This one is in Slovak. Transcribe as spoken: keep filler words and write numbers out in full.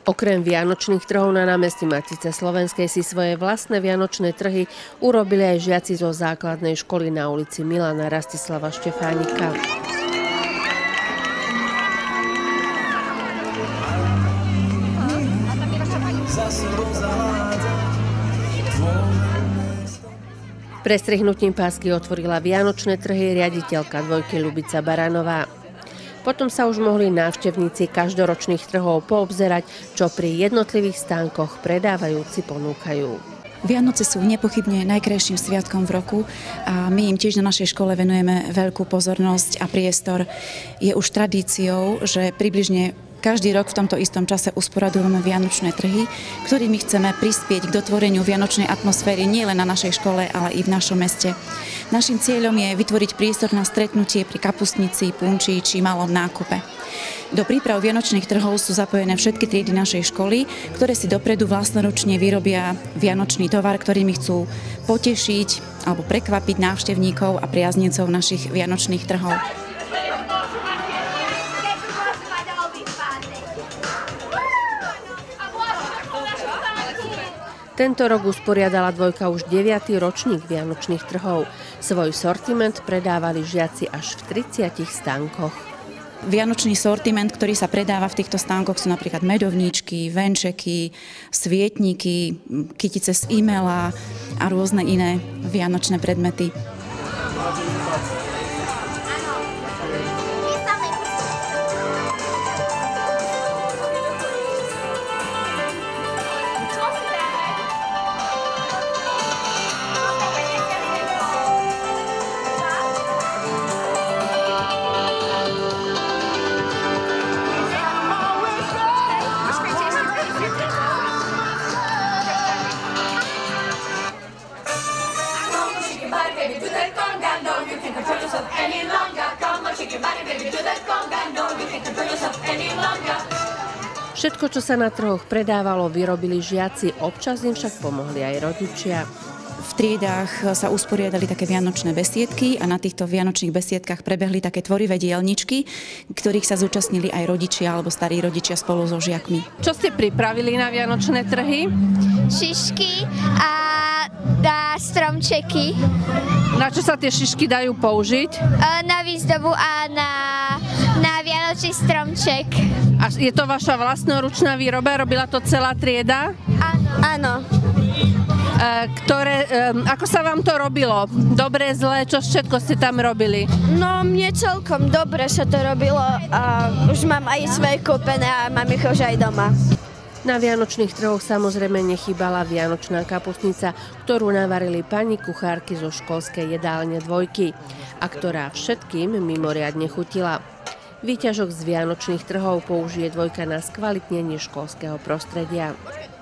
Okrem vianočných trhov na námestí Matice Slovenskej si svoje vlastné vianočné trhy urobili aj žiaci zo základnej školy na ulici Milana Rastislava Štefánika. Prestrihnutím pásky otvorila vianočné trhy riaditeľka dvojky Ľubica Baranová. Potom sa už mohli návštevníci každoročných trhov poobzerať, čo pri jednotlivých stánkoch predávajúci ponúkajú. Vianoce sú nepochybne najkrajším sviatkom v roku a my im tiež na našej škole venujeme veľkú pozornosť a priestor. Je už tradíciou, že približne každý rok v tomto istom čase usporadujeme vianočné trhy, ktorými chceme prispieť k dotvoreniu vianočnej atmosféry nielen na našej škole, ale i v našom meste. Naším cieľom je vytvoriť priestor na stretnutie pri kapustnici, punči či malom nákupe. Do príprav vianočných trhov sú zapojené všetky triedy našej školy, ktoré si dopredu vlastnoručne vyrobia vianočný tovar, ktorými chcú potešiť alebo prekvapiť návštevníkov a priaznicov našich vianočných trhov. Tento rok usporiadala dvojka už deviaty ročník vianočných trhov. Svoj sortiment predávali žiaci až v tridsiatich stánkoch. Vianočný sortiment, ktorý sa predáva v týchto stánkoch, sú napríklad medovníčky, venčeky, svietniky, kytice z e-maila a rôzne iné vianočné predmety. Všetko, čo sa na trhoch predávalo, vyrobili žiaci, občas im však pomohli aj rodičia. V triedách sa usporiadali také vianočné besiedky a na týchto vianočných besiedkách prebehli také tvorivé dielničky, ktorých sa zúčastnili aj rodičia alebo starí rodičia spolu so žiakmi. Čo ste pripravili na vianočné trhy? Šišky a, a stromčeky. Na čo sa tie šišky dajú použiť? Na výzdobu a na, na vianočný stromček. A je to vaša vlastnoručná výroba? Robila to celá trieda? Áno. Áno. Ktoré, ako sa vám to robilo? Dobre, zlé, čo všetko ste tam robili? No, mne celkom dobre sa to robilo a už mám aj svoje kúpené a mám ich už aj doma. Na vianočných trhoch samozrejme nechýbala vianočná kapustnica, ktorú navarili pani kuchárky zo školskej jedálne dvojky a ktorá všetkým mimoriadne chutila. Výťažok z vianočných trhov použije dvojka na skvalitnenie školského prostredia.